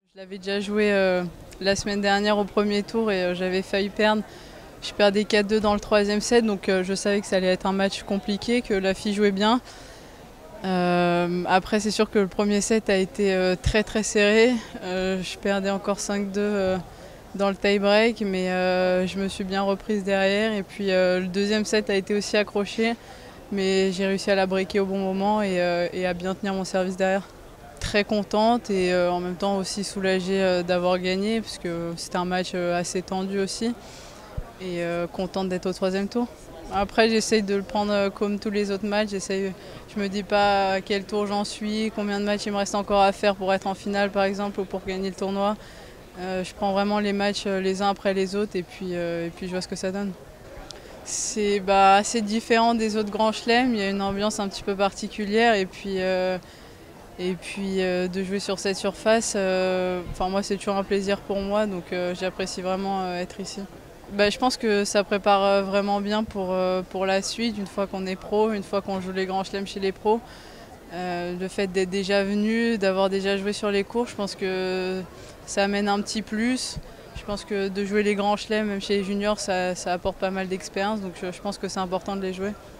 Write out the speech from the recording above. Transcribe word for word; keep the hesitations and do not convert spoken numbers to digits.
Je l'avais déjà joué euh, la semaine dernière au premier tour et euh, j'avais failli perdre. Je perdais quatre deux dans le troisième set, donc euh, je savais que ça allait être un match compliqué, que la fille jouait bien. Euh, après, c'est sûr que le premier set a été euh, très très serré. Euh, je perdais encore cinq deux euh, dans le tie-break, mais euh, je me suis bien reprise derrière. Et puis euh, le deuxième set a été aussi accroché, mais j'ai réussi à la breaker au bon moment et, euh, et à bien tenir mon service derrière. Très contente et euh, en même temps aussi soulagée euh, d'avoir gagné, parce que c'était un match euh, assez tendu aussi. Et euh, contente d'être au troisième tour. Après, j'essaye de le prendre euh, comme tous les autres matchs. J'essaye, je me dis pas à quel tour j'en suis, combien de matchs il me reste encore à faire pour être en finale par exemple ou pour gagner le tournoi. Euh, je prends vraiment les matchs euh, les uns après les autres et puis, euh, et puis je vois ce que ça donne. C'est bah, assez différent des autres grands chelems. Il y a une ambiance un petit peu particulière et puis, euh, et puis euh, de jouer sur cette surface, euh, enfin, moi c'est toujours un plaisir pour moi, donc euh, j'apprécie vraiment euh, être ici. Bah, je pense que ça prépare euh, vraiment bien pour, euh, pour la suite, une fois qu'on est pro, une fois qu'on joue les grands chelems chez les pros. Euh, le fait d'être déjà venu, d'avoir déjà joué sur les cours, je pense que ça amène un petit plus. Je pense que de jouer les grands chelems, même chez les juniors, ça, ça apporte pas mal d'expérience, donc je, je pense que c'est important de les jouer.